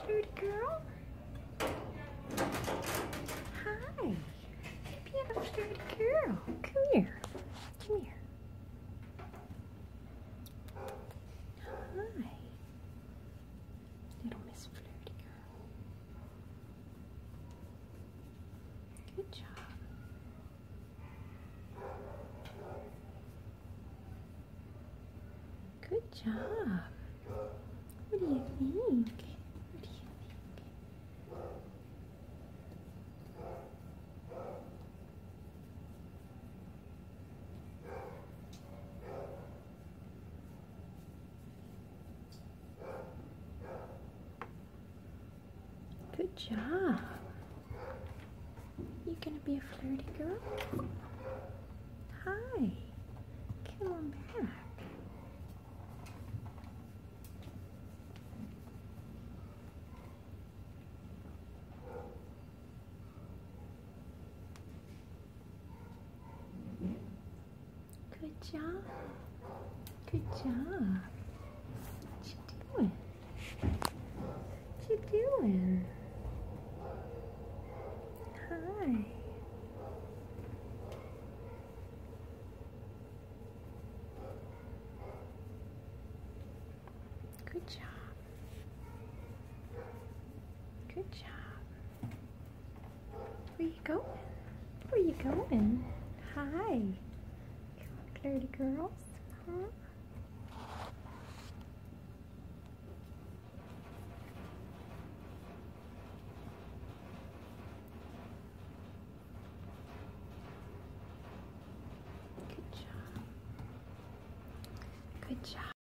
Flirty girl. Hi. Being a flirty girl. Come here. Come here. Hi. Little Miss Flirty Girl. Good job. Good job. What do you think? What do you think? Good job. You gonna be a flirty girl? Hi. Come on back. Good job. Good job. What you doing? What you doing? Hi. Good job. Good job. Where you going? Where you going? Hi. Come on, flirty girls. Huh? Good job. Good job.